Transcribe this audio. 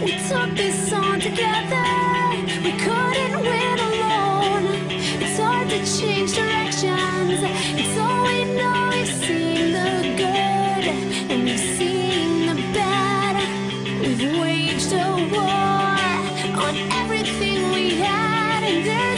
We took this on together. We couldn't win alone. It's hard to change directions. It's all we know. We've seen the good and we've seen the bad. We've waged a war on everything we had, and